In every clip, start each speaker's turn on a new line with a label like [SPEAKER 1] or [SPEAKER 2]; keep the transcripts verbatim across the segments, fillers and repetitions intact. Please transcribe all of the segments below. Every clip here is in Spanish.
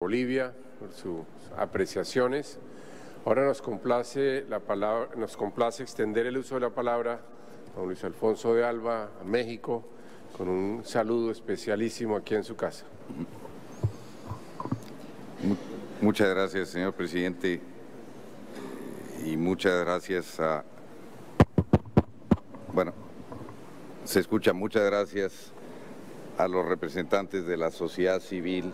[SPEAKER 1] Bolivia, por sus apreciaciones. Ahora nos complace, la palabra, nos complace extender el uso de la palabra a don Luis Alfonso de Alba, a México, con un saludo especialísimo aquí en su casa.
[SPEAKER 2] Muchas gracias, señor presidente, y muchas gracias a... Bueno, se escucha, muchas gracias a los representantes de la sociedad civil.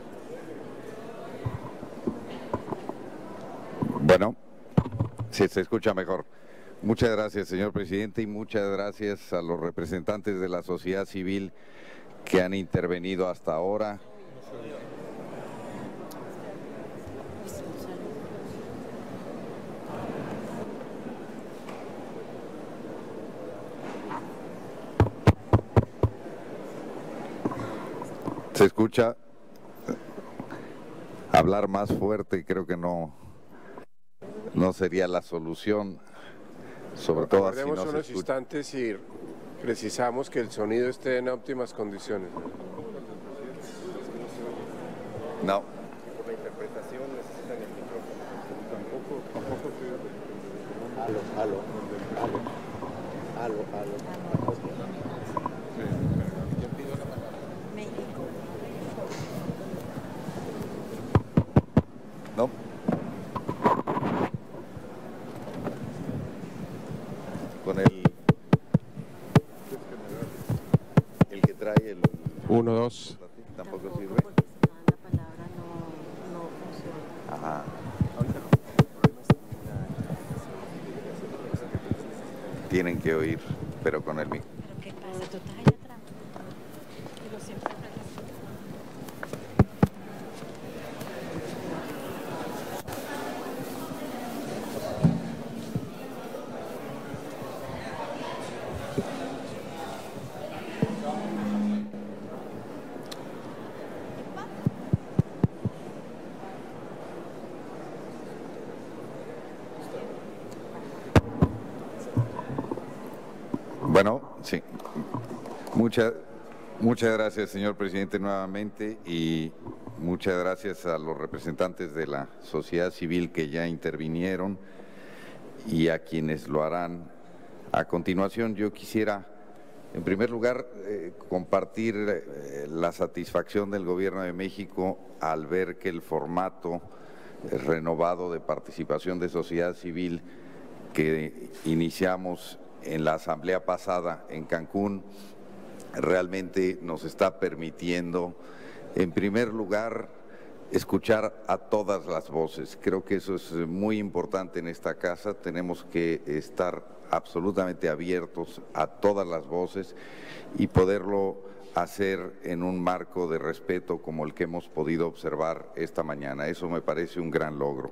[SPEAKER 2] Bueno, sí, se escucha mejor. Muchas gracias, señor presidente, y muchas gracias a los representantes de la sociedad civil que han intervenido hasta ahora. Se escucha hablar más fuerte, creo que no, no sería la solución, sobre todo así no se escucha.
[SPEAKER 1] Unos instantes y precisamos que el sonido esté en óptimas condiciones.
[SPEAKER 2] No.
[SPEAKER 3] Por la interpretación necesitan el micrófono. Tampoco, tampoco estoy... Aló, aló, aló, aló, aló. Yo pido la palabra.
[SPEAKER 4] México.
[SPEAKER 2] No. Con el... El que trae el...
[SPEAKER 1] Uno, dos.
[SPEAKER 2] Tampoco sirve.
[SPEAKER 4] La palabra no, no funciona.
[SPEAKER 2] Ajá. Tienen que oír, pero con el micro.
[SPEAKER 4] ¿Pero qué pasa? ¿Tú estás allá atrás? Digo, siempre estás así.
[SPEAKER 2] Bueno, sí. Muchas, muchas gracias, señor presidente, nuevamente, y muchas gracias a los representantes de la sociedad civil que ya intervinieron y a quienes lo harán a continuación. Yo quisiera, en primer lugar, eh, compartir eh, la satisfacción del Gobierno de México al ver que el formato eh, renovado de participación de sociedad civil que iniciamos en la asamblea pasada en Cancún realmente nos está permitiendo, en primer lugar, escuchar a todas las voces. Creo que eso es muy importante en esta casa. Tenemos que estar absolutamente abiertos a todas las voces y poderlo hacer en un marco de respeto como el que hemos podido observar esta mañana. Eso me parece un gran logro.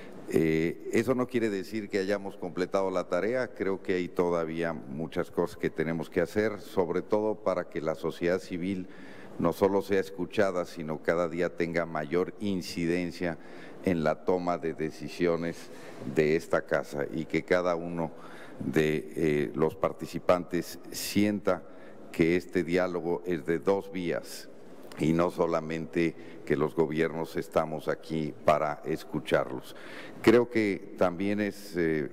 [SPEAKER 2] Eh, eso no quiere decir que hayamos completado la tarea, creo que hay todavía muchas cosas que tenemos que hacer, sobre todo para que la sociedad civil no solo sea escuchada, sino cada día tenga mayor incidencia en la toma de decisiones de esta casa y que cada uno de eh, los participantes sienta que este diálogo es de dos vías y no solamente que los gobiernos estamos aquí para escucharlos. Creo que también es eh,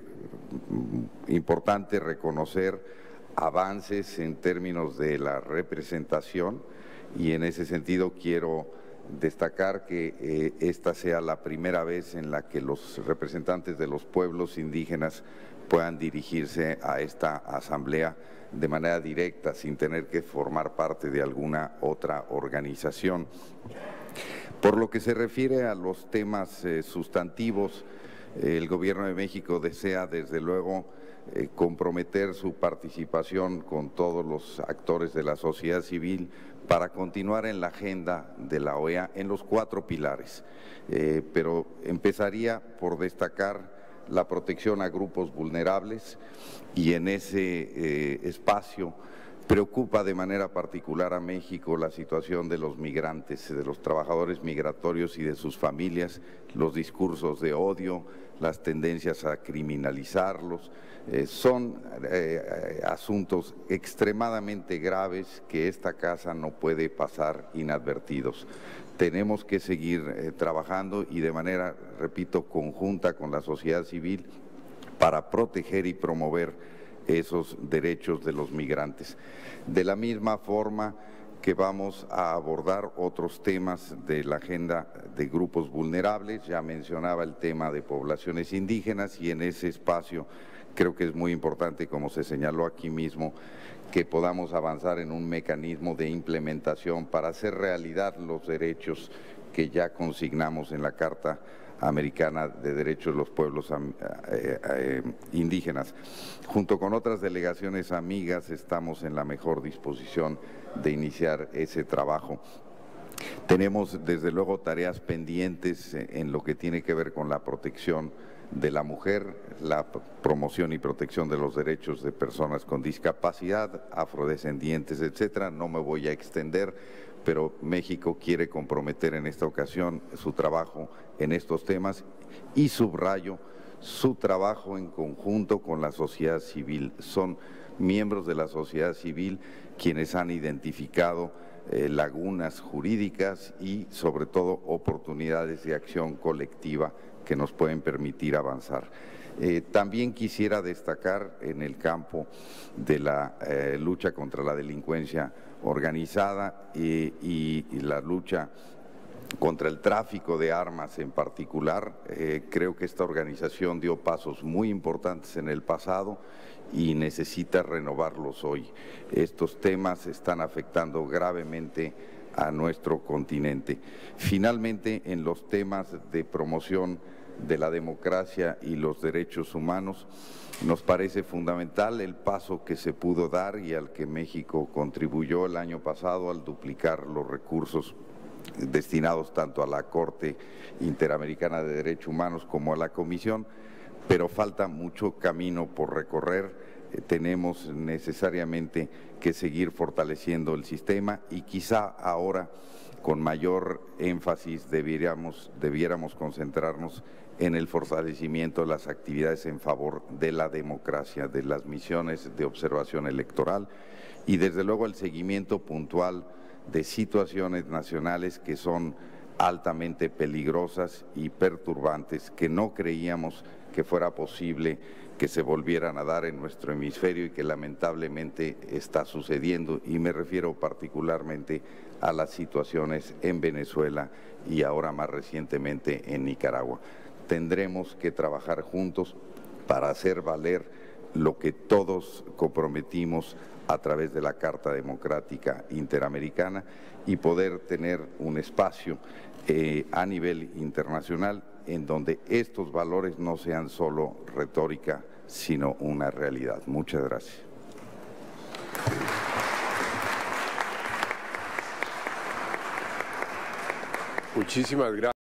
[SPEAKER 2] importante reconocer avances en términos de la representación y en ese sentido quiero destacar que eh, esta sea la primera vez en la que los representantes de los pueblos indígenas puedan dirigirse a esta asamblea de manera directa, sin tener que formar parte de alguna otra organización. Por lo que se refiere a los temas eh, sustantivos, eh, el Gobierno de México desea, desde luego, eh, comprometer su participación con todos los actores de la sociedad civil para continuar en la agenda de la O E A en los cuatro pilares. Eh, pero empezaría por destacar la protección a grupos vulnerables y en ese eh, espacio Preocupa de manera particular a México la situación de los migrantes, de los trabajadores migratorios y de sus familias, los discursos de odio, las tendencias a criminalizarlos. Eh, son eh, asuntos extremadamente graves que esta casa no puede pasar inadvertidos. Tenemos que seguir eh, trabajando y de manera, repito, conjunta con la sociedad civil para proteger y promover esos derechos de los migrantes. De la misma forma que vamos a abordar otros temas de la agenda de grupos vulnerables, ya mencionaba el tema de poblaciones indígenas y en ese espacio creo que es muy importante, como se señaló aquí mismo, que podamos avanzar en un mecanismo de implementación para hacer realidad los derechos que ya consignamos en la Carta Americana de Derechos de los Pueblos eh, eh, Indígenas. Junto con otras delegaciones amigas estamos en la mejor disposición de iniciar ese trabajo. Tenemos desde luego tareas pendientes en lo que tiene que ver con la protección de la mujer, la promoción y protección de los derechos de personas con discapacidad, afrodescendientes, etcétera. No me voy a extender, pero México quiere comprometer en esta ocasión su trabajo en estos temas y subrayo su trabajo en conjunto con la sociedad civil. Son miembros de la sociedad civil quienes han identificado eh, lagunas jurídicas y sobre todo oportunidades de acción colectiva que nos pueden permitir avanzar. Eh, también quisiera destacar en el campo de la eh, lucha contra la delincuencia organizada y, y, y la lucha contra el tráfico de armas en particular. Eh, creo que esta organización dio pasos muy importantes en el pasado y necesita renovarlos hoy. Estos temas están afectando gravemente a nuestro continente. Finalmente, en los temas de promoción de la democracia y los derechos humanos, nos parece fundamental el paso que se pudo dar y al que México contribuyó el año pasado al duplicar los recursos destinados tanto a la Corte Interamericana de Derechos Humanos como a la Comisión, pero falta mucho camino por recorrer. Eh, tenemos necesariamente que seguir fortaleciendo el sistema y quizá ahora con mayor énfasis debiéramos, debiéramos concentrarnos en el fortalecimiento de las actividades en favor de la democracia, de las misiones de observación electoral y desde luego el seguimiento puntual de situaciones nacionales que son altamente peligrosas y perturbantes, que no creíamos que fuera posible que se volvieran a dar en nuestro hemisferio y que lamentablemente está sucediendo, y me refiero particularmente a las situaciones en Venezuela y ahora más recientemente en Nicaragua. Tendremos que trabajar juntos para hacer valer lo que todos comprometimos a través de la Carta Democrática Interamericana y poder tener un espacio eh, a nivel internacional en donde estos valores no sean solo retórica, sino una realidad. Muchas gracias.
[SPEAKER 1] Muchísimas gracias.